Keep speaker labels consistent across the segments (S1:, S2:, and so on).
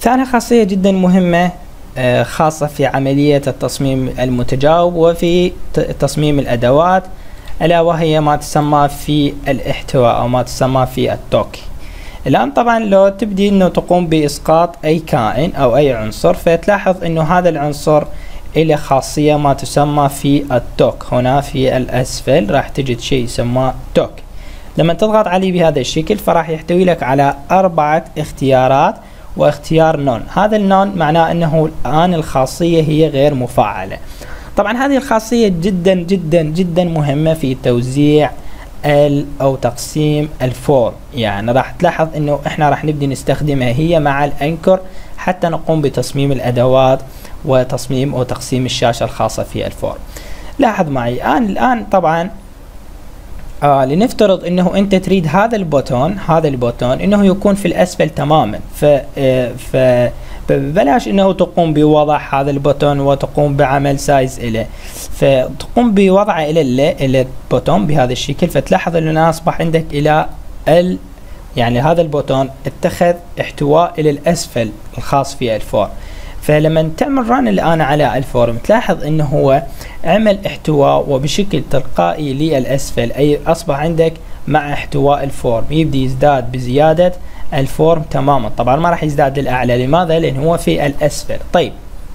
S1: ثاني خاصية جدا مهمة خاصة في عملية التصميم المتجاوب وفي تصميم الأدوات، ألا وهي ما تسمى في الاحتواء أو ما تسمى في التوكي. الآن طبعا لو تبدي أنه تقوم بإسقاط أي كائن أو أي عنصر، فتلاحظ أنه هذا العنصر إلى خاصية ما تسمى في التوك. هنا في الأسفل راح تجد شيء يسمى توك. لما تضغط عليه بهذا الشكل فراح يحتوي لك على 4 اختيارات واختيار نون. هذا النون معناه أنه الآن الخاصية هي غير مفعلة. طبعا هذه الخاصية جدا جدا جدا مهمة في توزيع أو تقسيم الفورم. يعني راح تلاحظ أنه إحنا راح نبدي نستخدمها هي مع الأنكر حتى نقوم بتصميم الأدوات وتصميم أو تقسيم الشاشة الخاصة في الفورم. لاحظ معي الآن طبعا لنفترض انه انت تريد هذا البوتون انه يكون في الاسفل تماما، فبلاش انه تقوم بوضع هذا البوتون وتقوم بعمل سايز له، فتقوم بوضعه الى البوتون بهذا الشكل. فتلاحظ انه اصبح عندك الى يعني هذا البوتون اتخذ احتواء الى الاسفل الخاص في الفورم. فلما تعمل ران الآن على الفورم تلاحظ انه هو عمل احتواء وبشكل تلقائي للأسفل، أي أصبح عندك مع احتواء الفورم يبدي يزداد بزيادة الفورم تماما. طبعا ما راح يزداد للأعلى، لماذا؟ لأن هو في الأسفل. طيب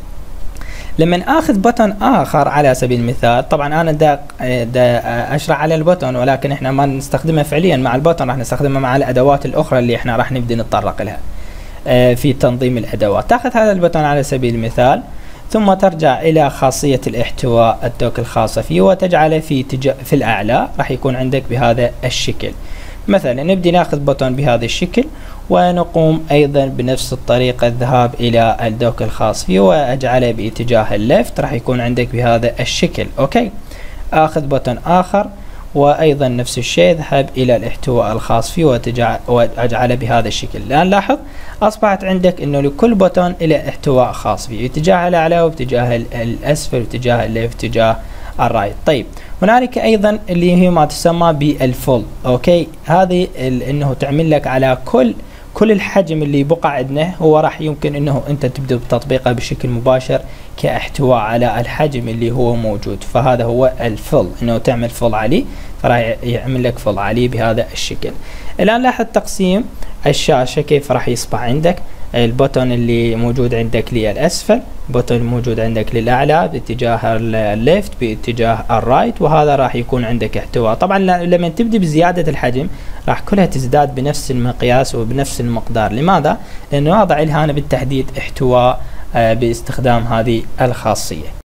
S1: لما آخذ بوتون آخر على سبيل المثال، طبعا أنا دا أشرح على البوتون ولكن إحنا ما نستخدمه فعليا مع البوتون، راح نستخدمه مع الأدوات الأخرى اللي إحنا راح نبدأ نتطرق لها في تنظيم الأدوات. تأخذ هذا البوتون على سبيل المثال ثم ترجع إلى خاصية الاحتواء التوك الخاصة فيه وتجعله في الأعلى، راح يكون عندك بهذا الشكل. مثلا نبدي ناخذ بوتون بهذا الشكل ونقوم أيضا بنفس الطريقة الذهاب إلى الدوك الخاص فيه وأجعله باتجاه الليفت، راح يكون عندك بهذا الشكل. أوكي، آخذ بوتون آخر وأيضا نفس الشيء، اذهب إلى الاحتواء الخاص فيه وأجعله بهذا الشكل. الآن لاحظ أصبحت عندك أنه لكل بوتون إلى احتواء خاص فيه، اتجاه الأعلى واتجاه الأسفل واتجاه الليفت واتجاه الرايت. طيب هنالك أيضا اللي هي ما تسمى بالفول. أوكي، هذه أنه تعمل لك على كل الحجم اللي بقى عندنا، هو راح يمكن أنه أنت تبدأ بتطبيقه بشكل مباشر كاحتواء على الحجم اللي هو موجود. فهذا هو الفل، أنه تعمل فل عليه فراح يعمل لك فل عليه بهذا الشكل. الآن لاحظ تقسيم الشاشة كيف راح يصبح عندك البوتون اللي موجود عندك للأسفل، بوتون موجود عندك للأعلى باتجاه الليفت باتجاه الرايت، وهذا راح يكون عندك احتواء. طبعا لما تبدأ بزيادة الحجم راح كلها تزداد بنفس المقياس وبنفس المقدار. لماذا؟ لأنه واضع لها أنا بالتحديد احتواء باستخدام هذه الخاصية.